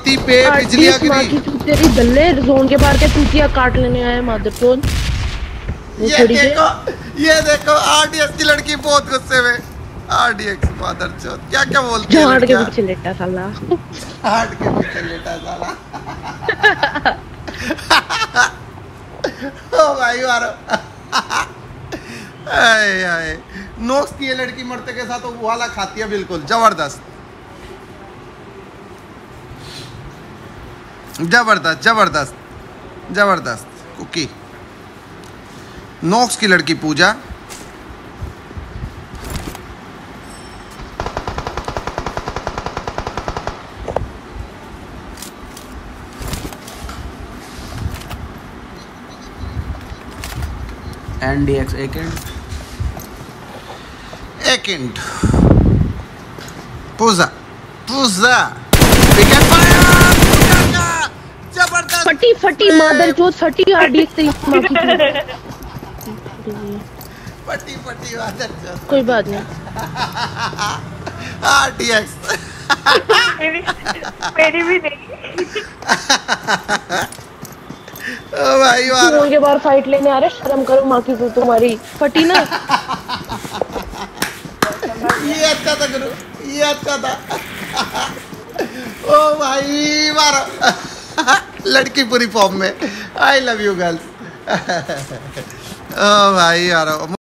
छाती पे बिजलियां गिरी। तेरी दल्ले जोन के बाहर के चूतिया काट लेने आए मादरचोद। ये देखो आरडीएक्स की लड़की बहुत गुस्से में। आरडीएक्स मादरचोद क्या क्या बोलती है झाड़ के लड़कियां। पीछे लेटा साला। हार्ट के पीछे लेटा साला। ओ भाई मारो। आए नोक्स की ये लड़की मरते के साथ वो वाला खाती है बिल्कुल जबरदस्त जबरदस्त जबरदस्त जबरदस्त कुकी। नोक्स की लड़की पूजा। NDX एक इंट पूजा पूजा विकेट फायर जबरदस्त फटी फटी मादरचोद फटी आरडीएक्स तेरी मां की। फटी फटी मादरचोद कोई बात नहीं। आरडीएक्स मेरी भी नहीं। ओ भाई मारो। उनके बाहर फाइट लेने आ रहे, शर्म करो माँ की। तुम्हारी फटी ना। ये अच्छा था गुरु, ये अच्छा था। ओ भाई मारो। लड़की पूरी फॉर्म में। I love you girls. ओ भाई मारो।